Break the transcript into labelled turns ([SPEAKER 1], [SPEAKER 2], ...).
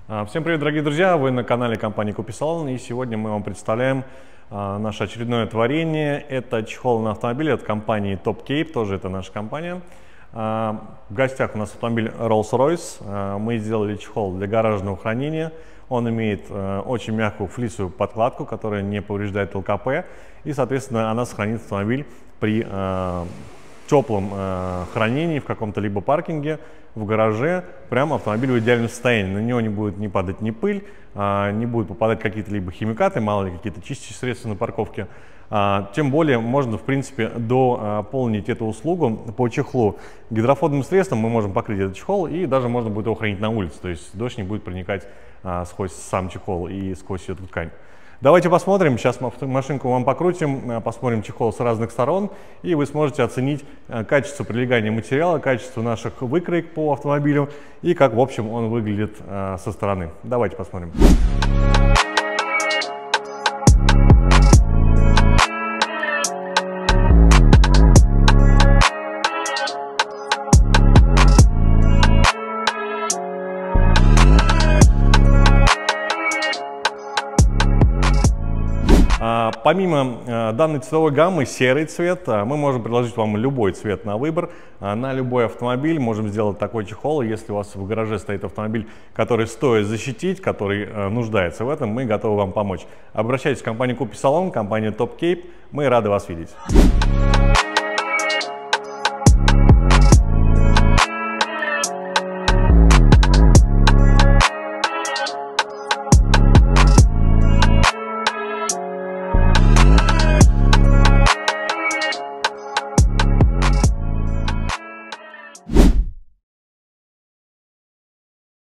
[SPEAKER 1] Всем привет, дорогие друзья! Вы на канале компании Купи Салон, и сегодня мы вам представляем наше очередное творение. Это чехол на автомобиль от компании Top Cape, тоже это наша компания. В гостях у нас автомобиль Rolls-Royce. Мы сделали чехол для гаражного хранения. Он имеет очень мягкую флисовую подкладку, которая не повреждает ЛКП, и, соответственно, она сохранит автомобиль при теплом хранении в каком-то либо паркинге, в гараже. Прямо автомобиль в идеальном состоянии. На него не будет ни падать ни пыль, не будут попадать какие-то либо химикаты, мало ли какие-то чистящие средства на парковке. Тем более можно, в принципе, дополнить эту услугу по чехлу гидрофобным средством. Мы можем покрыть этот чехол, и даже можно будет его хранить на улице. То есть дождь не будет проникать сквозь сам чехол и сквозь эту ткань. Давайте посмотрим, сейчас машинку вам покрутим, посмотрим чехол с разных сторон, и вы сможете оценить качество прилегания материала, качество наших выкроек по автомобилю и как, в общем, он выглядит со стороны. Давайте посмотрим. Помимо данной цветовой гаммы, серый цвет, мы можем предложить вам любой цвет на выбор. На любой автомобиль можем сделать такой чехол. Если у вас в гараже стоит автомобиль, который стоит защитить, который нуждается в этом, мы готовы вам помочь. Обращайтесь в компанию Купи Салон, компания Top Cape. Мы рады вас видеть.